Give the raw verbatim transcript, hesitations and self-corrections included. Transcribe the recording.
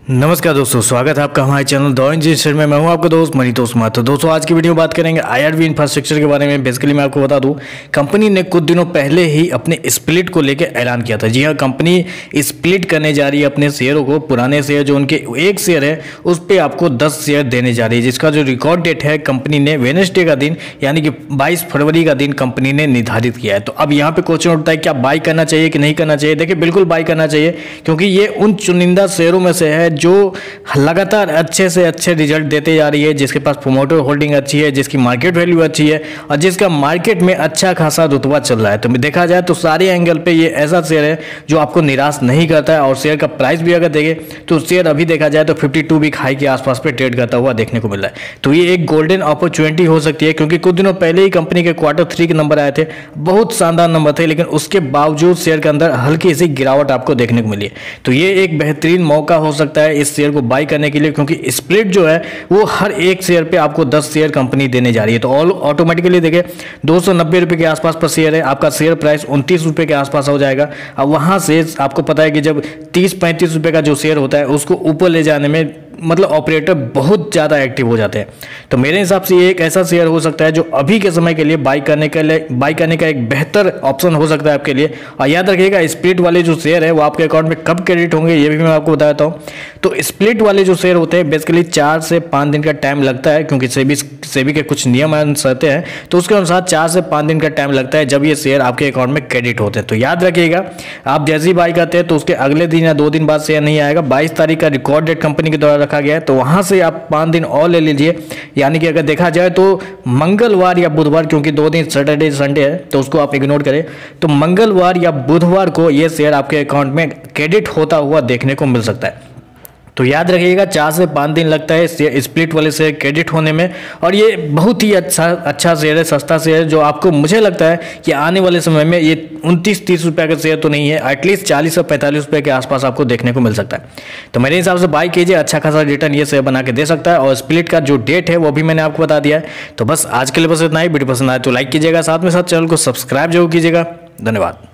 नमस्कार दोस्तों, स्वागत है आपका हमारे चैनल द इंजीनियर में। मैं हूं आपका दोस्त मनीतोष माथुर। दोस्तों आज की वीडियो में बात करेंगे आईआरबी इंफ्रास्ट्रक्चर के बारे में। बेसिकली मैं आपको बता दूं, कंपनी ने कुछ दिनों पहले ही अपने स्प्लिट को लेकर ऐलान किया था। जी हां, कंपनी स्प्लिट करने जा रही है अपने शेयरों को। पुराने शेयर जो उनके एक शेयर है उस पर आपको दस शेयर देने जा रही है, जिसका जो रिकॉर्ड डेट है कंपनी ने वेडनेसडे का दिन यानी कि बाईस फरवरी का दिन कंपनी ने निर्धारित किया है। तो अब यहाँ पे क्वेश्चन उठता है क्या बाई करना चाहिए कि नहीं करना चाहिए। देखिए, बिल्कुल बाई करना चाहिए, क्योंकि ये उन चुनिंदा शेयरों में से है जो लगातार अच्छे से अच्छे रिजल्ट देते जा रही है, जिसके पास प्रोमोटर होल्डिंग अच्छी है, जिसकी मार्केट वैल्यू अच्छी है और जिसका मार्केट में अच्छा खासा रुतबा चल रहा है। तो देखा जाए तो सारे एंगल पे ये ऐसा शेयर है जो आपको निराश नहीं करता है। और शेयर का प्राइस भी अगर देखें तो शेयर अभी देखा जाए तो बावन वीक हाई के आसपास पे ट्रेड करता हुआ देखने को मिल रहा है। तो ये एक गोल्डन अपॉर्चुनिटी हो सकती है, क्योंकि कुछ दिनों पहले ही कंपनी के क्वार्टर थ्री के नंबर आए थे, बहुत शानदार नंबर थे, लेकिन उसके बावजूद शेयर के अंदर हल्की सी गिरावट आपको देखने को मिली है। तो ये एक बेहतरीन मौका हो सकता है इस शेयर को बाई करने के लिए, क्योंकि स्प्लिट जो है वो हर एक शेयर पे आपको दस शेयर कंपनी देने जा रही है। तो ऑल ऑटोमेटिकली देखिए दो सौ नब्बे रुपए के आसपास पर शेयर है, आपका शेयर प्राइस उनतीस रुपए के आसपास हो जाएगा। अब वहां से आपको पता है कि जब तीस पैंतीस रुपए का जो शेयर होता है उसको ऊपर ले जाने में मतलब ऑपरेटर बहुत ज़्यादा एक्टिव हो जाते हैं। तो मेरे हिसाब से ये एक ऐसा शेयर हो सकता है जो अभी के समय के लिए बाई करने के लिए बाई करने का एक बेहतर ऑप्शन हो सकता है आपके लिए। और याद रखिएगा, स्प्लिट वाले जो शेयर है वो आपके अकाउंट में कब क्रेडिट होंगे ये भी मैं आपको बता देता हूँ। तो स्प्लिट वाले जो शेयर होते हैं बेसिकली चार से पाँच दिन का टाइम लगता है, क्योंकि सेबी सेबी के कुछ नियम रहते हैं, तो उसके अनुसार चार से पाँच दिन का टाइम लगता है जब ये शेयर आपके अकाउंट में क्रेडिट होते हैं। तो याद रखिएगा, आप जैसे ही बाई करते हैं तो उसके अगले दिन या दो दिन बाद शेयर नहीं आएगा। बाईस तारीख का रिकॉर्ड डेट कंपनी के द्वारा रखा गया है, तो वहां से आप पाँच दिन और ले लीजिए। यानी कि अगर देखा जाए तो मंगलवार या बुधवार, क्योंकि दो दिन सैटरडे संडे है तो उसको आप इग्नोर करें, तो मंगलवार या बुधवार को ये शेयर आपके अकाउंट में क्रेडिट होता हुआ देखने को मिल सकता है। तो याद रखिएगा, चार से पाँच दिन लगता है स्प्लिट वाले शेयर क्रेडिट होने में। और ये बहुत ही अच्छा अच्छा शेयर है, सस्ता शेयर है, जो आपको मुझे लगता है कि आने वाले समय में ये उनतीस तीस रुपये का शेयर तो नहीं है, एटलीस्ट चालीस और पैंतालीस रुपये के आसपास आपको देखने को मिल सकता है। तो मेरे हिसाब से बाई कीजिए, अच्छा खासा रिटर्न ये शेयर बना के दे सकता है। और स्प्लिट का जो डेट है वो भी मैंने आपको बता दिया है। तो बस आज के लिए बस इतना ही। वीडियो पसंद आए तो लाइक कीजिएगा, साथ में साथ चैनल को सब्सक्राइब जरूर कीजिएगा। धन्यवाद।